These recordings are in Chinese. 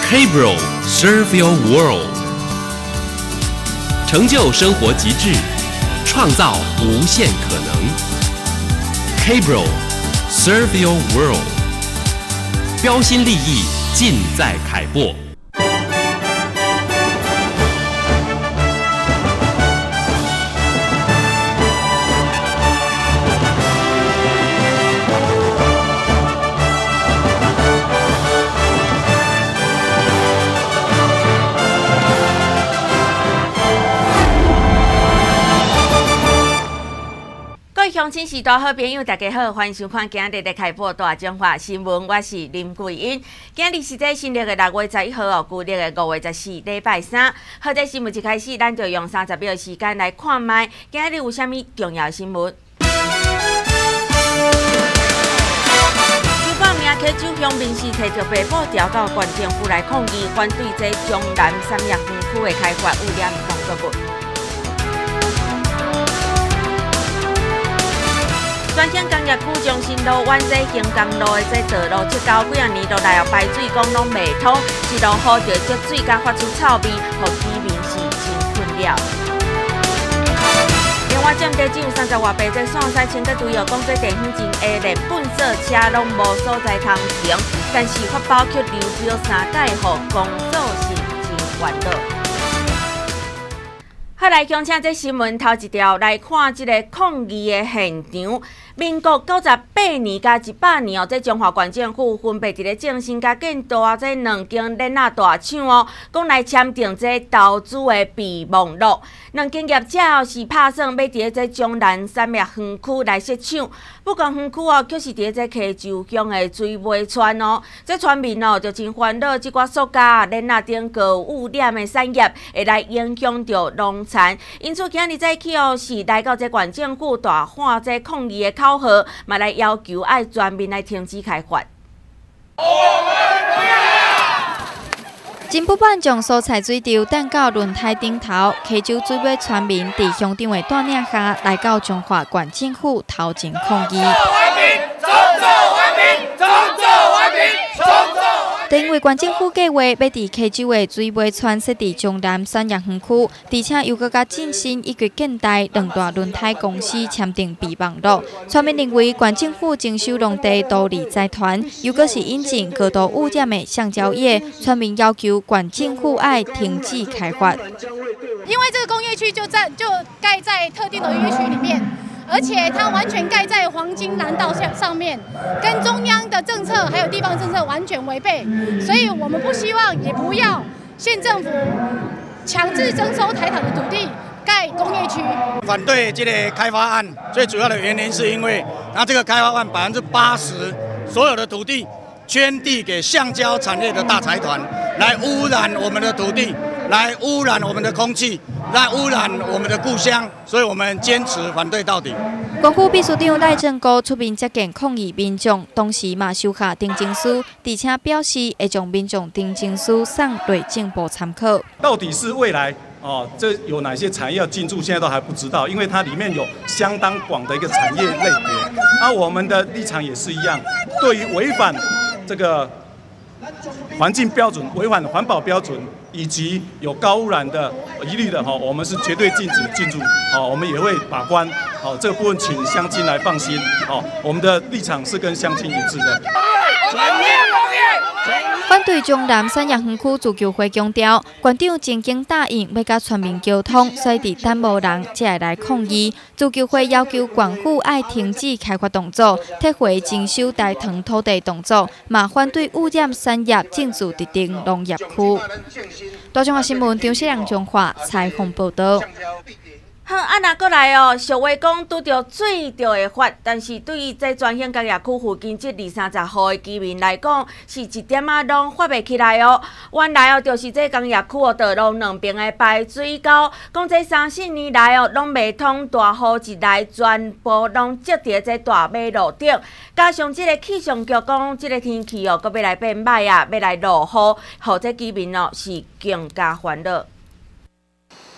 K-Bro Serve Your World， 成就生活极致，创造无限可能。K-Bro Serve Your World， 标新立异，尽在凯擘。 乡亲时代好朋友，大家好，欢迎收看今日的开播大中华新闻，我是林桂英。今日是在新历的6月11号哦，旧历的5月14，礼拜三。好，在新闻一开始，咱就用30秒的时间来看卖今日有啥物重要新闻。9名溪州乡民是摕着被捕调到县政府来抗议，反对这中南产业园区的开发污染工作群。全省工业区中心路、湾仔兴江路的这道路，这到几啊年都来排水管拢未通，一路雨着积水，甲发出臭味，互居民是真困扰。另外，占地只有30外坪这线西清德队友讲，这地方真下连粪扫车拢无所在通停，但是发包却流标3届，互工作是真烦恼。好，来乡请这新闻头一条来看这个抗议的现场。民国98年甲100年哦，这中华县政府分别伫咧正新甲建大这2间联合大厂哦，讲来签订这投资的备忘录。2间业者哦是拍算要伫咧这中南产业园区来设厂，不过园区哦却是伫咧这溪州乡的水尾村哦，这村民哦就真烦恼，即寡塑胶、链仔等高污染的产业会来影响到农产，因此今日早起哦是来到这县政府大喊这抗议的口号，嘛来要求爱全面来停止开发。 真不办将蔬菜水稻等到轮胎顶头，溪州水尾村民伫乡长的带领下来到中华县政府头前抗议。因为县政府计划要伫溪州的水尾村设置中南产业园区，而且又搁甲振兴以及建大2大轮胎公司签订备忘录。村民认为县政府征收农地独立财团，又搁是引进高度污染的橡胶业，村民要求县政府爱停止开发。 因为这个工业区就盖在特定的约区里面。而且它完全盖在黄金南道上面，跟中央的政策还有地方政策完全违背，所以我们不希望也不要县政府强制征收台糖的土地盖工业区。 反对这个开发案最主要的原因是因为它这个开发案80%所有的土地圈地给橡胶产业的大财团，来污染我们的土地，来污染我们的空气，来污染我们的故乡，所以我们坚持反对到底。 县府秘书长赖正高出面接见抗议民众，同时嘛收下订正书，而且表示会将民众订正书送内政部参考。 到底是未来这有哪些产业要进驻，现在都还不知道，因为它里面有相当广的一个产业类别。我们的立场也是一样，对于违反这个环境标准、违反环保标准以及有高污染的疑虑的我们是绝对禁止进驻。我们也会把关。这个部分请乡亲来放心。我们的立场是跟乡亲一致的。 反对中南产业园区自救会强调，县长曾经答应要甲村民沟通，所以伫等无人才会来抗议。自救会要求县府爱停止开发动作，撤回征收大塘土地动作，嘛反对污染产业进驻特定农业区。大中华新闻张世良中华采访报道。 好，那过来哦，俗话讲拄着水就会发，但是对于这全县工业区附近这20-30户的居民来讲，是一点仔拢发袂起来哦。原来哦，就是这工业区哦，道路两边的排水沟，讲这3-4年来哦，拢未通，大雨一来，全部拢积伫这大马路顶。加上这个气象局讲，这个天气哦，搁要来变歹啊，要来落雨，互这居民哦是更加烦恼。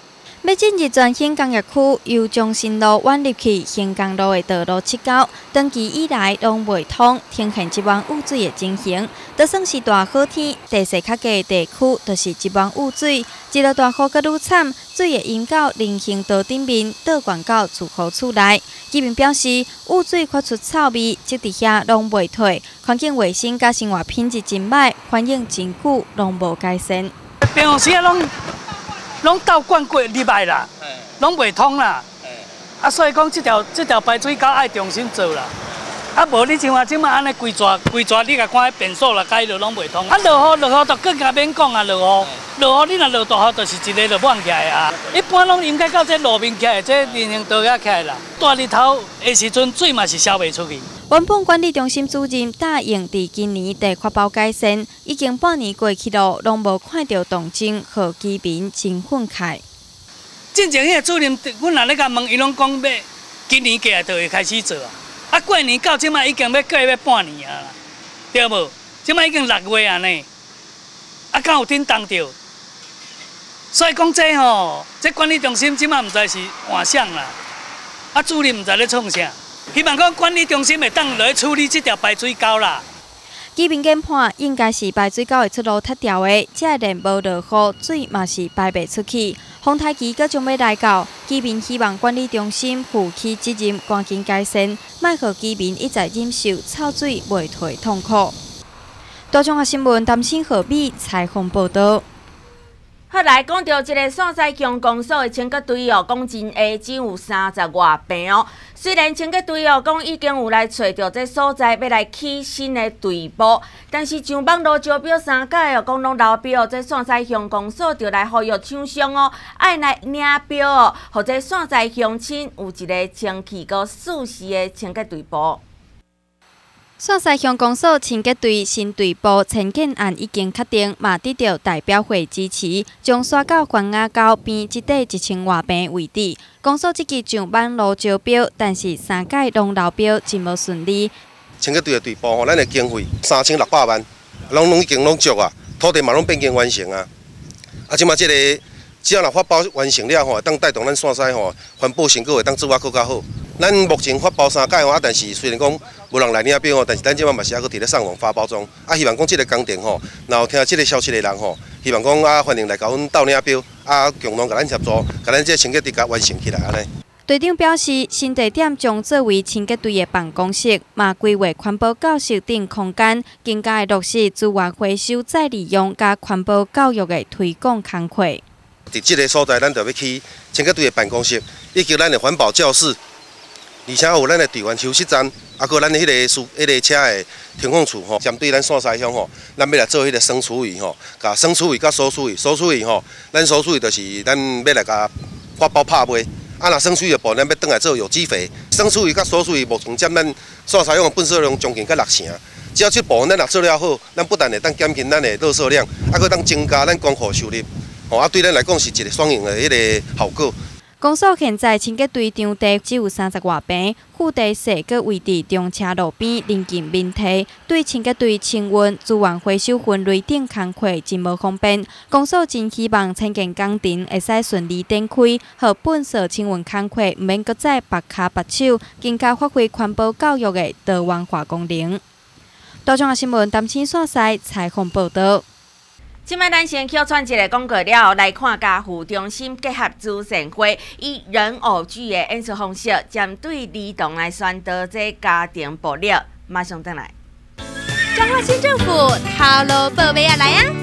要进入全新工业区，由中心路弯入去新港路的道路7交，长期以来拢未通，呈现一湾雾水的情形。就算是大好天，地势较低的地区，就是一湾雾水。一落大雨阁愈惨，水会淹到人行道顶面，倒灌到住户厝内。居民表示，雾水发出臭味，积伫遐拢未退，环境卫生甲生活品质真歹，反映真久拢无改善。 平时拢倒灌过入来啦，拢袂通啦。所以讲这条排水沟爱重新做啦。无你像即马安尼规抓，你甲看变数啦，改落拢袂通。落雨就更加免讲啊，落雨你若落大雨，就是一个就满起来啊。一般拢应该到这路面起来，这人行道遐起来啦。大日头的时阵，水嘛是消袂出去。 原本管理中心主任答应伫今年得确保改善，已经半年过去了，拢无看到动静，互居民真愤慨。 之前迄个主任，阮若咧甲问，伊拢讲要今年过来就会开始做啊。过年到即马已经要过要半年啊，对无？即马已经6月啊呢，敢有顶当着？所以讲这吼，这管理中心即马毋知是换谁啦，主任毋知咧创啥。希望讲管理中心会当来处理这条排水沟啦。 居民研判应该是排水沟的出路塌掉的，这连无落雨，水嘛是排袂出去。风台期阁将要来到，居民希望管理中心负起责任，赶紧改善，莫互居民一再忍受臭水未退痛苦。大中华新闻担心何美采访报道。 好来讲到一个线西乡公所的清洁队哦，讲真下只有30外平哦。虽然清洁队哦讲已经有来找到这所在，要来起新的队伍，但是上网络招标3届哦，讲拢流标，这线西乡公所就来呼吁厂商哦，爱来领标哦，或者线西乡亲有一个清气个舒适的清洁队伍。 线西乡公所清洁队新队部参建案已经确定，嘛得到代表会支持，将刷到关雅沟边一块1000外平位置。公所积极上网络招标，但是3届拢流标，真无顺利。 清洁队的队部吼，咱的经费3600万，拢已经足啊，土地嘛拢变经完成啊。即马这个只要若发包完成了吼，当带动咱线西吼环保成果会当做啊更较好。咱目前发包3届吼，但是虽然讲无人来领标吼，但是咱即摆嘛是还佫伫咧上网发包中。希望讲这个工程吼，然后听这个消息的人吼，希望讲欢迎来甲阮斗领标，共同甲咱协助，甲咱这清洁队甲完成起来安尼。 队长表示，新地点将作为清洁队的办公室，嘛规划环保教室等空间，更加会落实资源回收再利用甲环保教育的推广工作。 伫这个所在，咱就要去清洁队的办公室，以及咱的环保教室。而且有咱的队员休息站，佮咱的迄个车的停放处吼，针对咱线西乡吼，咱要来做迄个生厨余吼，甲生厨余甲收厨余，收厨余吼，咱收厨余就是咱要来甲发包拍卖，若生厨余的部咱要转来做有机肥，生厨余甲收厨余目前占咱线西乡的粪扫量将近到60%，只要这部分咱若做了好，咱不但会当减轻咱的垃圾量，佮当增加咱公户收入，吼对咱来讲是一个双赢的迄个效果。 公所现在清洁队场地只有30外平，副地设个位置中车路边，临近民梯，对清洁队清运、资源回收分类等工作真无方便。公所真希望参建工程会使顺利展开，和本色清运工作毋免搁再拔骹拔手，更加发挥环保教育的多元化功能。大中华新闻担心线西采访报道。 即摆咱先客串一个广告了，来看家护中心结合慈善会，以人偶剧的演出方式，针对儿童来宣导这家庭暴力。马上回来。 彰化县政府头路报备啊来啊！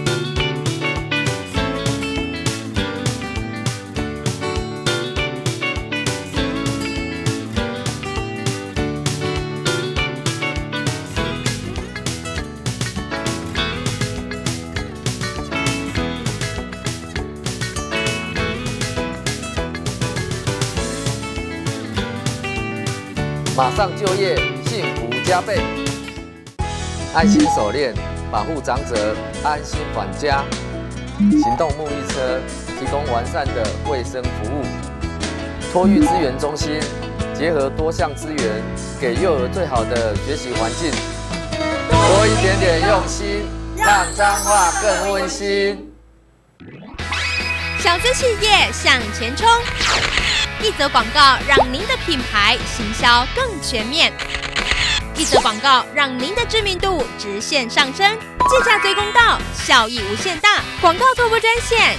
马上就业，幸福加倍。爱心手链保护长者，安心返家。行动沐浴车提供完善的卫生服务。托育资源中心结合多项资源，给幼儿最好的学习环境。多一点点用心，让彰化更温馨。 小资企业向前冲。一则广告让您的品牌行销更全面，一则广告让您的知名度直线上升，借价最公道，效益无限大。广告透过专线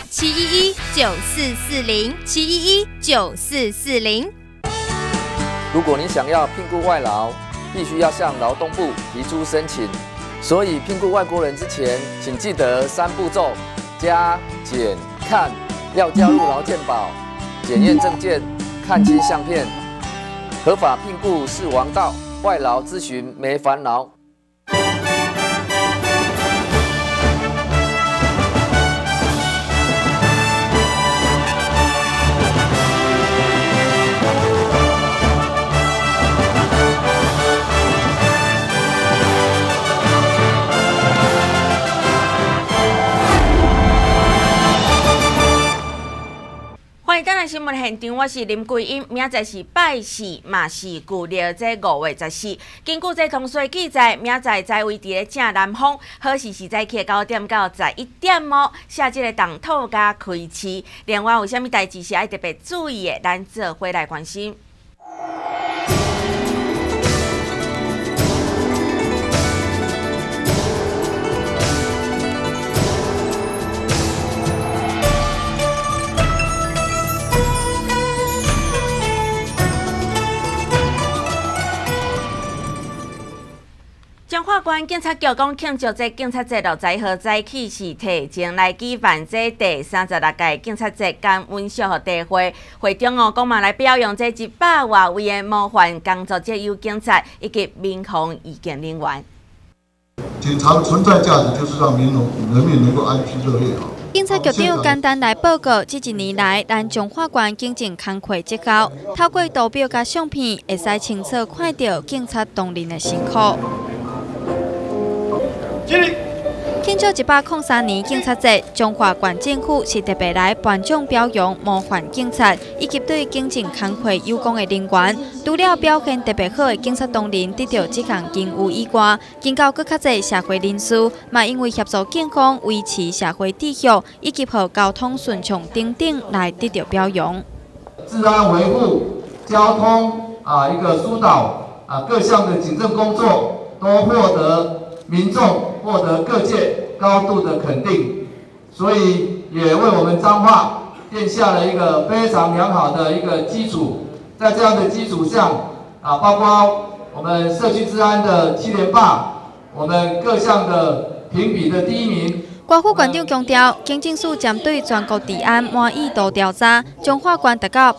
711-9440，711-9440。 如果你想要聘雇外劳，必须要向劳动部提出申请，所以聘雇外国人之前，请记得3步骤：加、减、看。要加入劳健保，检验证件，看清相片。合法聘雇是王道，外劳咨询没烦恼。 欢迎登来新闻现场，我是林桂英。明仔是拜四，嘛是旧历这5月14。根据这通讯记载，明仔在位伫咧正南方，好时是早起9点到11点哦。下这个动土加开市。另外有啥物代志是爱特别注意的，咱做伙来关心。彰化县警察局讲庆祝这警察节60号早起是提前来举办这第36届警察节感恩祝福大会，会中讲嘛来表扬这100多位的模范工作者有警察以及民防义警人员。 警察存在价值就是让人民能够安居乐业。 警察局长简单来报告，这1年来，咱彰化县警政工课绩高，透过图表甲相片，会使清楚看到警察同仁的辛苦。庆祝103年警察节，彰化县政府是特别来颁奖表扬模范警察以及对警政工课有功的人员。除了表现特别好的警察同仁得到这项荣誉以外，更到更较侪社会人士，嘛因为协助警方维持社会秩序以及让交通顺畅等等来得到表扬。 治安维护、交通一个疏导各项的警政工作都获得。民众获得各界高度的肯定，所以也为我们彰化奠下了一个非常良好的一个基础。在这样的基础上，包括我们社区治安的7连霸，我们各项的评比的第1名。 关副县长强调，警政署针对全国治安满意度调查，彰化县达到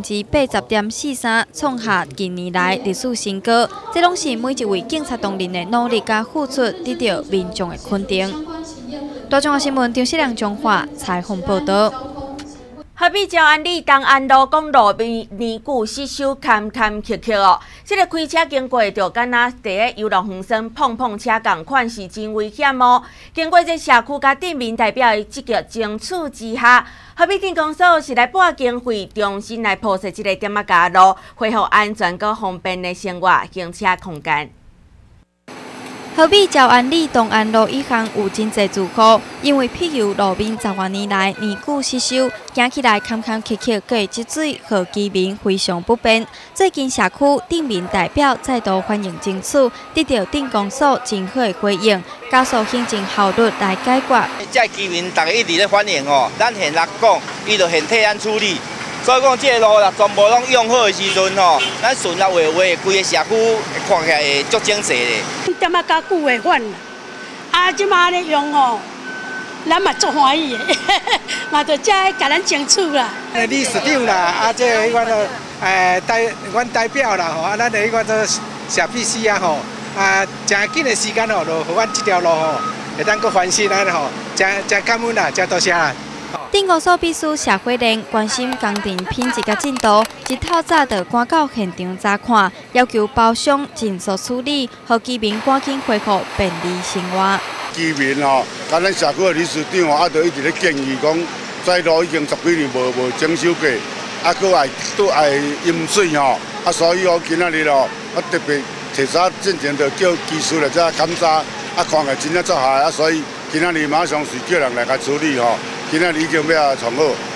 80.43%，创下近年来历史新高。这拢是每一位警察同仁的努力甲付出，得到民众的肯定。大中华新闻张世良彰化采访报道。 好比礁安里东安路公路年久失修，坎坷坷哦。这个开车经过，就敢若伫咧游乐园耍碰车共款，是真危险哦。经过这社区甲镇民代表的积极争取之下，好比天公所是来拨经费，重新来铺设这个点仔路，恢复安全佮方便的生活行车空间。 好比礁安里东安路以行有真侪住户，因为庇佑路面10多年来年久失修，行起来坎坷坷，佮会积水，让居民非常不便。最近社区镇民代表再度欢迎争取，得到镇公所真好的回应，加速行政效率来解决。 这居民大家一直咧反映哦，咱现来讲，伊就现替咱处理。所以讲，这个路啦，全部拢用好的时阵吼，咱顺来画，规个社区看起来会足整齐咧。 点仔较久的款，即马咧用吼，咱嘛足欢喜的，嘛就才甲咱争取啦。 理事长啦，这迄款阮代表啦吼，咱的迄款做社秘书吼，真紧的时间吼，就互阮这条路吼，会当搁翻新咱吼，真感恩啦，真多谢啦。 镇公所秘书谢慧玲关心工程品质甲进度，一透早就赶到现场查看，要求包商尽速处理，让居民赶紧恢复便利生活。 居民吼，甲咱社区的理事长吼，就一直咧建议讲，这路已经10几年无整修过，佫爱淹水吼，所以今仔日哦，特别提早进前就叫技术来遮检查，看起真正作下，所以今仔日马上是叫人来甲处理吼。今仔日已经要创好，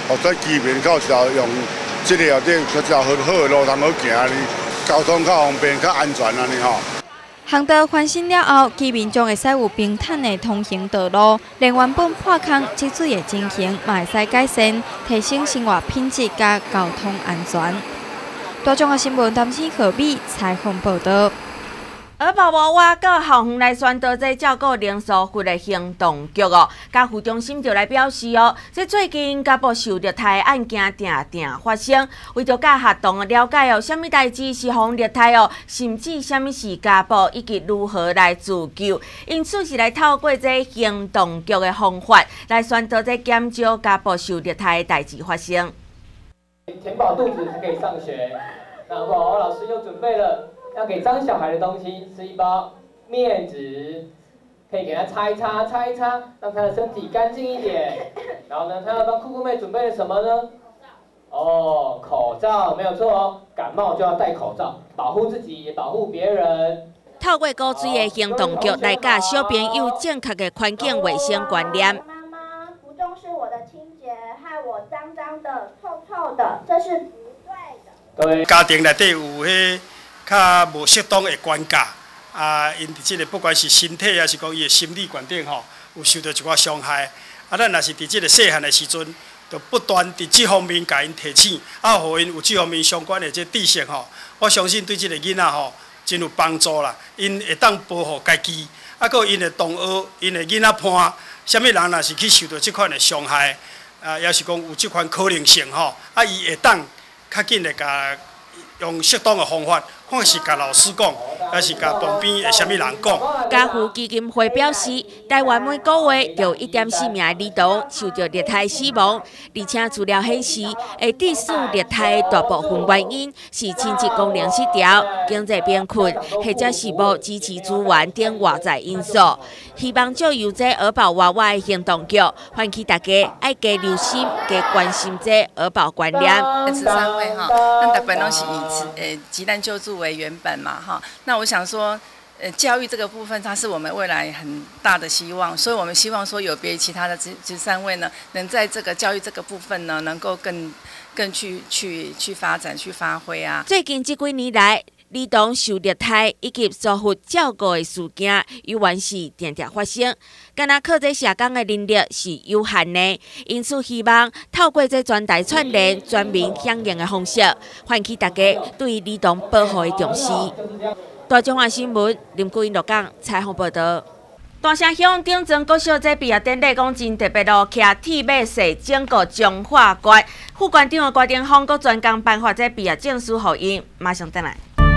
在居民较少用这个较较好的路通好行呢，交通较方便、较安全安尼吼。 航道翻新了后，居民将会使有平坦的通行道路，连原本破空积水的情形嘛会使改善，提升生活品质甲交通安全。大众的新闻，陈新何美采访报道。 儿保娃娃到校园来宣导这照顾零疏忽的行动剧哦，家副中心就来表示哦，这最近家暴受虐待案件定发生，为着甲学童了解哦，什么代志是互虐待哦，甚至什么是家暴，以及如何来自救，因此是来透过这行动剧的方法来宣导这减少家暴受虐待的代志发生。 填饱肚子才可以上学，那娃娃老师又准备了。要给脏小孩的东西是一包面纸，可以给他擦一擦，让他的身体干净一点。然后呢，他要帮酷酷妹准备了什么呢？哦，口罩没有错哦，感冒就要戴口罩，保护自己也保护别人。 透过古锥的行动剧来教小朋友正确的环境卫生观念。 妈妈不重视我的清洁，害我脏脏的、臭臭的，这是不对的。 对，家庭内底有迄。较无适当的管教，因伫即个不管是身体还是讲伊的心理观点吼，有受到一寡伤害。咱若是伫即个细汉的时阵，就不断伫即方面甲因提醒，互因有即方面相关的这知识吼，我相信对即个囡仔吼真有帮助啦。因会当保护家己，佮因的同学、因的囡仔伴，啥物人若是去受到即款的伤害，也是讲有即款可能性吼，伊会当较紧的甲用适当的方法。看是甲老师讲，还是甲旁边的啥物人讲。 家扶基金会表示，台湾每个月有1.4名儿童受到虐待死亡，而且资料显示，会致死虐待的大部分原因是亲子功能失调、经济贫困，或者是无支持资源等外在因素。希望借由这儿保娃娃的行动剧，唤起大家爱加留心、加关心这儿保观念。 慈善会哈，咱大部分拢是以急难救助为原本嘛哈，那我想说，教育这个部分它是我们未来很大的希望，所以我们希望说有别于其他的慈善会呢，能在这个教育这个部分呢，能够更去发展、去发挥啊。 最近这几年来，儿童受虐待以及疏忽照顾的事件，由原是常发生，敢若靠这社工的能力是有限的，因此希望透过这全台串联、全民响应的方式，唤起大家对儿童保护的重视。大中华新闻林桂英落港采访报道。大城乡顶庄国小这毕业典礼讲真特别咯，徛铁马式整个彰化县，副县长的郭定峰阁专工颁发这毕业证书予因，马上回来。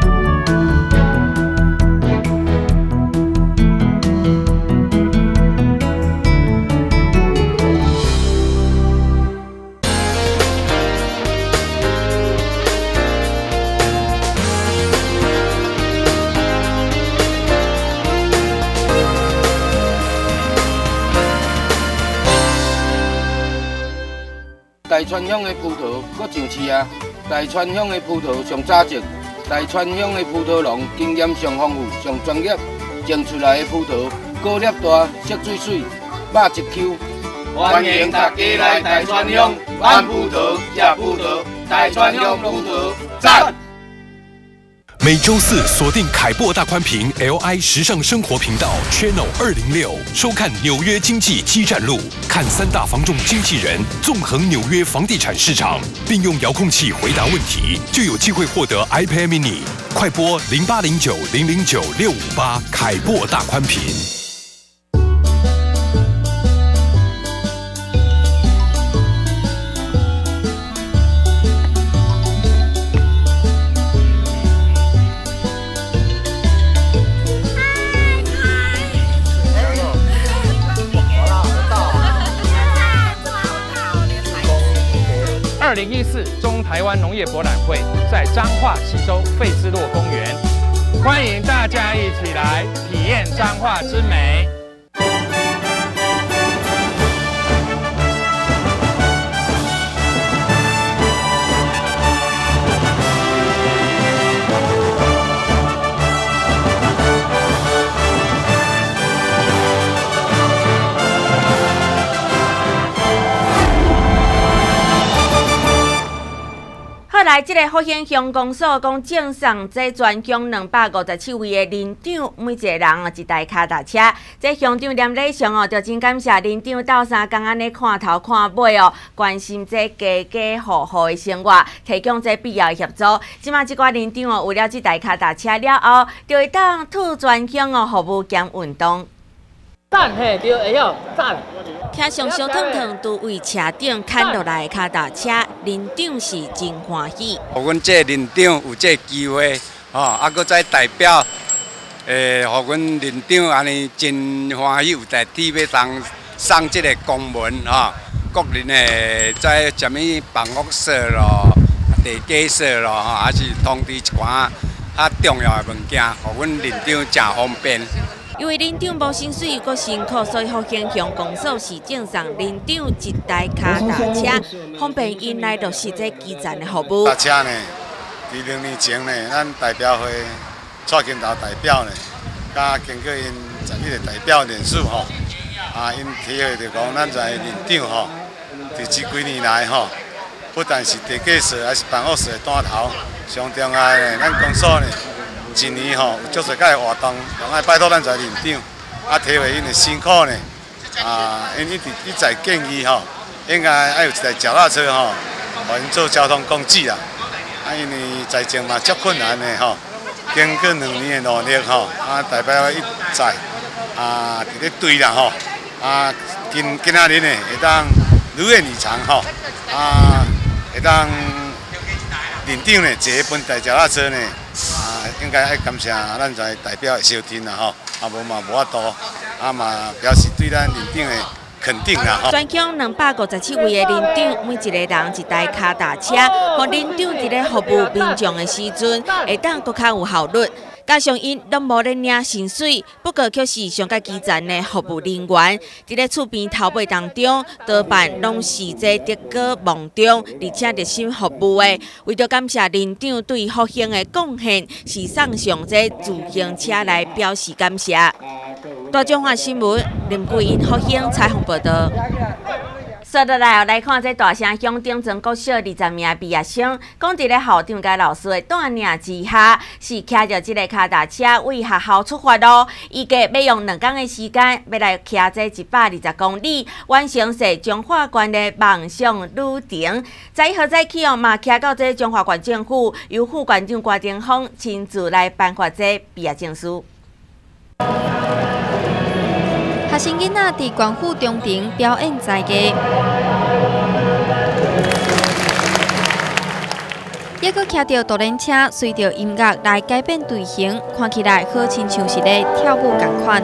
大川乡的葡萄搁上市啊！大川乡的葡萄上早种，大川乡的葡萄农经验上丰富、上专业，种出来的葡萄果粒大、色水水、肉一 Q。欢迎大家来大川乡买葡萄、吃葡萄，大川乡葡萄赞！ 每周四锁定凯擘大宽屏 LI 时尚生活频道 Channel 206，收看纽约经济基站路，看3大房仲经纪人纵横纽约房地产市场，并用遥控器回答问题，就有机会获得 iPad Mini。快拨0809009658，凯擘大宽屏。 2014中台湾农业博览会在彰化溪州费斯洛公园，欢迎大家一起来体验彰化之美。 来，这个福兴乡公所讲赠送这全乡257位的林长，每一个人一台脚踏车。这乡长念礼上哦，就真感谢林长斗相共安尼看头看尾哦，关心这家家户户的生活，提供这必要的协助。即马即寡林长哦，为了这台脚踏车了后，就会当替全乡哦服务兼运动。 赞嘿，对，会晓赞。 骑上烧烫烫都为车顶牵落来的脚踏车，林长是真欢喜。 互阮这林长有这机会，搁再代表，互阮林长安尼真欢喜，有代替要送这个公文各人在什么办公室咯、地基室咯，还是通知一寡较重要的物件，互阮林长真方便。 因为林长无薪水又辛苦，所以福兴乡公所是赠送林长一台脚踏车，方便因来落实这基层的服务。 踏车呢，2年前呢，咱代表会蔡金头代表呢，甲经过因11个代表人数因提议就讲，咱在林长伫这几年来不但是地基室，还是办公室的带头，上重要呢，咱公所呢。一年有足侪个活动，拢爱拜托咱在林长，体会因的辛苦呢。因一再建议应该爱有一台脚踏车互因做交通工具啦。因为财政嘛足困难的经过2年的努力代表一再伫咧对啦今仔日呢会当如愿以偿会当林长呢坐一本大脚踏车呢。应该爱感谢咱在代表的收听啦无嘛无法度，嘛表示对咱林长的肯定啦全乡257位的林长，每一个人一台脚踏车，互林长伫咧服务民众的时阵，会当搁较有效率。加上因拢无咧领薪水，不过却是上较基层的服务人员，伫咧厝边头尾当中，多半拢是这德高望重，而且热心服务的。为着感谢林长对福兴的贡献，是送上这自行车来表示感谢。大中华新闻林桂英福兴采访报道。说倒来看这大城乡顶庄国小20名毕业生，讲伫咧校长甲老师的带领之下，是骑着这个脚踏车为学校出发咯。预计要用2天的时间，要来骑这120公里，完成是中华县的梦想旅程。在何早起嘛骑到这中华县政府，由副县长郭定峰亲自来颁发这毕业证书。 学生囡仔伫县府中庭表演才艺，抑阁骑着独轮车，随着音乐来改变队形，看起来好亲像是咧跳舞同款。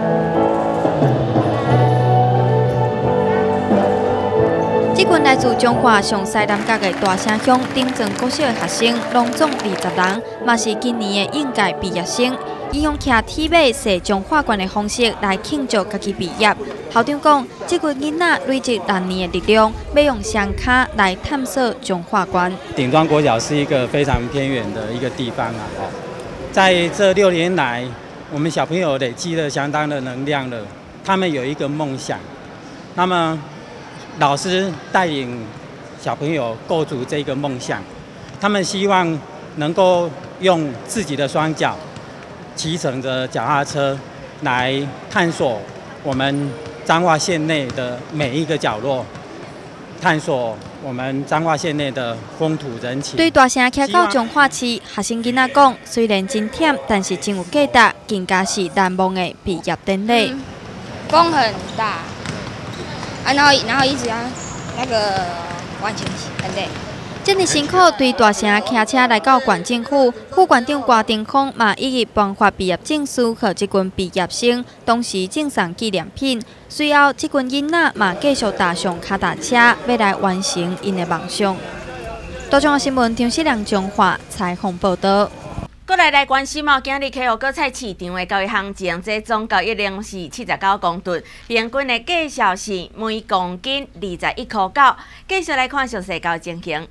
这群来自中华上西南角的大城乡顶庄国小的学生，拢总20人，嘛是今年的应届毕业生。伊用骑铁马驶中华县的方式来庆祝家己毕业。校长讲，这群囡仔累积6年的力量，要用双脚来探索中华县。 顶庄国小是一个非常偏远的一个地方在这6年来，我们小朋友累积了相当的能量了。他们有一个梦想，那么老师带领小朋友构筑这个梦想，他们希望能够用自己的双脚。骑乘着脚踏车来探索我们彰化县内的每一个角落，探索我们彰化县内的风土人情。 对大城骑到彰化市，学生囡仔讲，虽然真忝，但是真有价值，更加是难忘的毕业典礼。 风很大，然后一直要那个完成很累。 这么辛苦，对大城骑车来到县政府，副县长郭定峰嘛一一颁发毕业证书给这群毕业生，同时赠送纪念品。随后，这群囡仔嘛继续踏上脚踏车，要来完成因的梦想。大中华新闻张世良中华采访报道。 过来关心今日溪湖果菜市场的交易行情，这总交易量是79公吨，平均的价销是每公斤21块9。继续来看详细交易情形。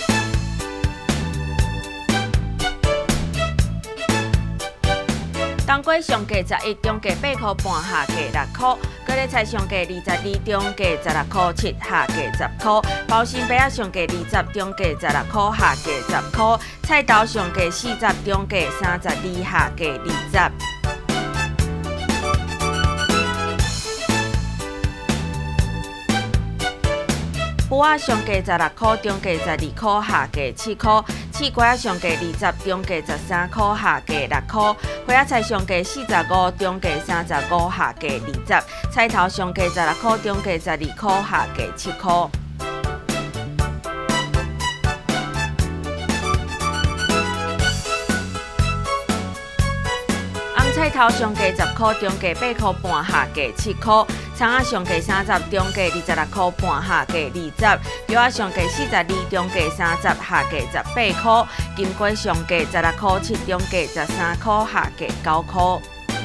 东当归上价11，中价8块半，下价6块；高丽菜上价22，中价16块7，下价10块；包心白啊上价20，中价16块，下价10块；菜头上价40，中价32，下价20。脯仔上价16块，中价12块，下价7块；刺瓜仔上价20，中价13块，下价6块；花仔菜上价45，中价35，下价20；菜头上价16块，中价12块，下价7块。红菜头上价10块，中价8块半，下价7块；葱仔上价30，中价26块半，下价20；姜仔上价42，中价30，下价18块；金瓜上价16块7，中价13块，下价9块。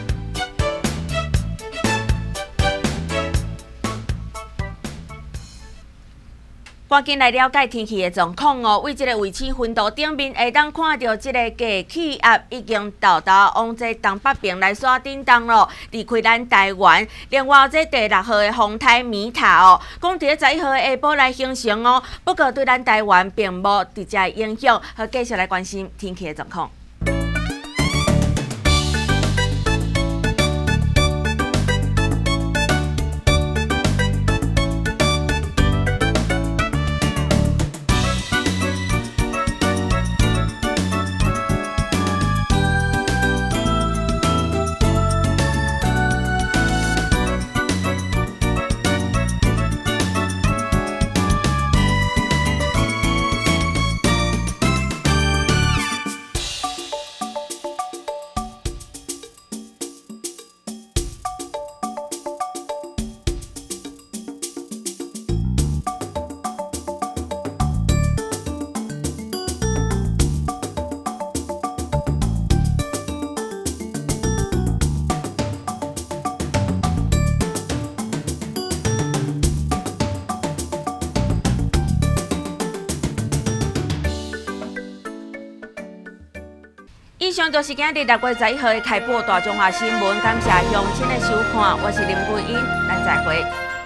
赶紧来了解天气的状况哦。为这个卫星云图顶面会当看到，这个低气压已经到达往这东北边来刷叮当咯，离开咱台湾。另外，这第6号的风台米塔哦，讲伫11号的下晡来形成哦，不过对咱台湾并无直接影响。好，继续来关心天气的状况。以上就是今日6月11号的开播大中华新闻，感谢乡亲的收看，我是林桂英，咱再会。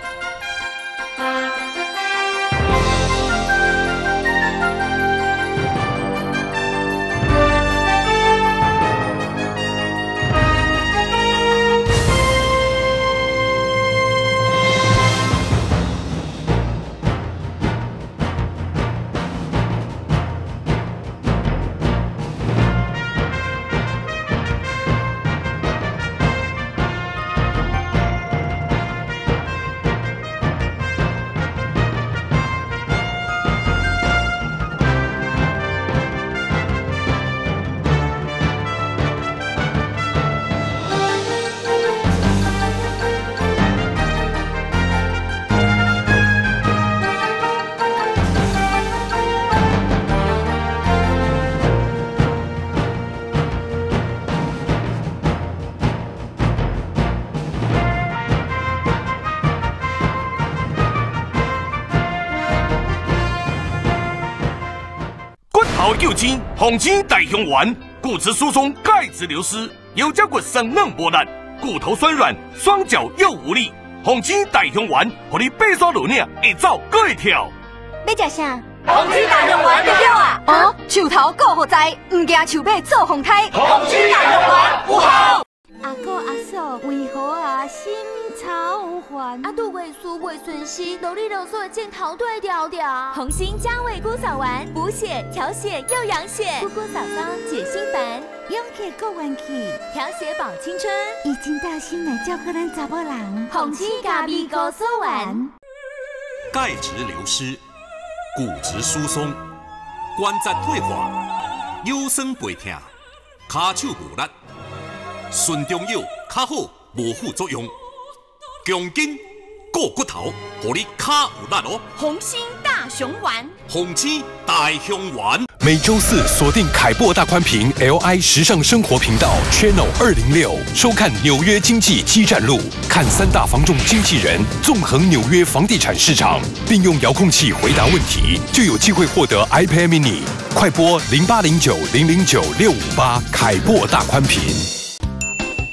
救精，红筋带胸丸，骨质疏松，钙质流失，腰脚骨生硬磨烂，骨头酸软，双脚又无力。红筋带胸丸，让你爬山路岭会走搁会跳。 要食啥？ 红筋带胸丸就对啊！ 哦，树头顾好栽，唔惊树尾做风台。 红筋带胸丸有效。 阿哥阿嫂，为何啊心操烦？啊，拄袂输袂顺时，啰里啰嗦的镜头对调调。红心姜味菇嫂丸，补血调血又养血，菇菇嫂嫂解心烦，勇气够元气，调血保青春，已经到心来照顾咱查某人。红心咖味菇嫂丸， 钙质流失，骨质疏松，关节退化，腰酸背痛，骹手无力。顺中药较好，无副作用，强筋顾骨头，互你骹有力哦。 红心大熊丸， 红筋大熊丸。每周四锁定凯擘大宽屏 LI 时尚生活频道 Channel 206，收看纽约经济基站路，看3大房仲经纪人纵横纽约房地产市场，并用遥控器回答问题，就有机会获得 iPad Mini。快拨0809009658，凯擘大宽屏。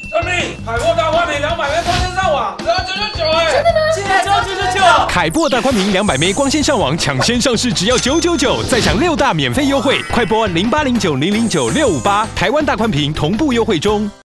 美200枚光纤上网，只要999哎！ 真的吗？现在只要999。 凯擘大宽屏200枚光纤上网，抢先上市只要999，再享6大免费优惠，快拨0809009658，台湾大宽屏同步优惠中。